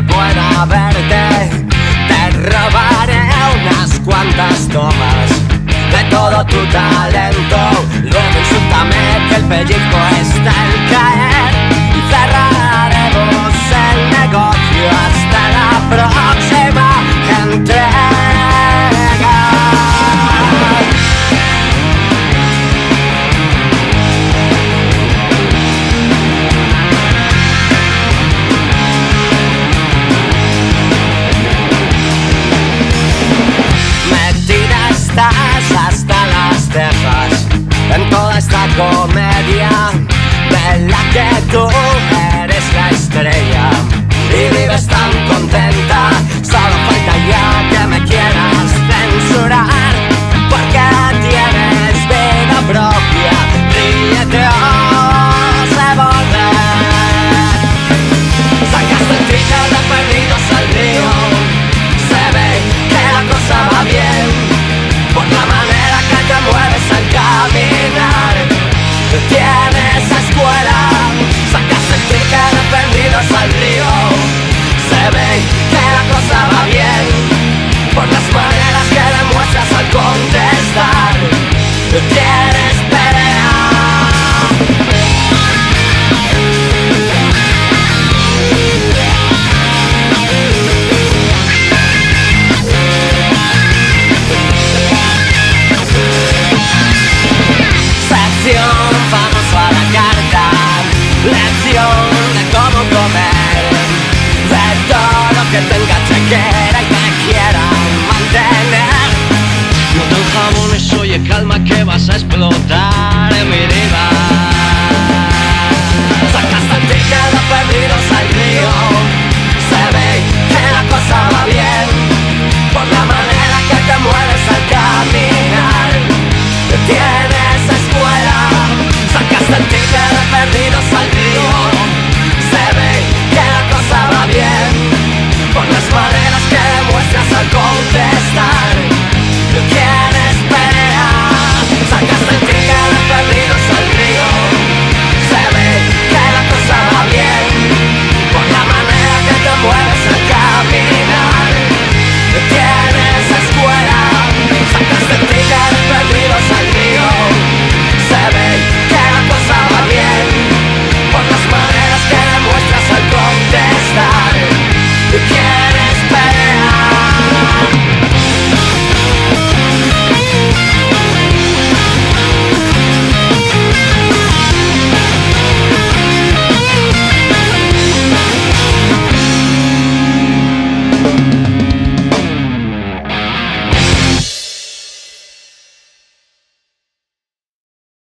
nadie pueda verte. Te robaré unas cuantas tomas de todo tu talento. Luego insúltame que el pellizco está en caer y cerraremos el negocio hasta la próxima entrega. Hasta las cejas en toda esta comedia de la que tú eres la estrella y vives tan contenta. Solo falta ya que me quieras censurar, porque tienes vida propia. Ríete o se volver. Sacaste el ticket de perdidos al río. Se ve que la cosa va bien por la manera que te mueves al caminar. Tienes escuela, sacaste el ticket de perdidos al río. Se ve que la cosa va bien por las maneras que demuestras al contestar. Tienes pelea. Vamos a la carta, lección de cómo comer, de todo lo que tenga chequera y te quiera mantener. No te enjabones, oye, calma que vas a explotar en mi diva. Sacaste el ticket de perdidos al río. Se ve que la cosa va bien por la manera que te mueves al caminar. Tienes escuela, sacaste el ticket de perdidos al río. Se ve que la cosa va bien por las maneras que demuestras al contestar. Quieres pelea, sacaste el ticket de perdidos al río. Se ve que la cosa va bien por la manera que te mueves al caminar. Tienes escuela, sacaste el ticket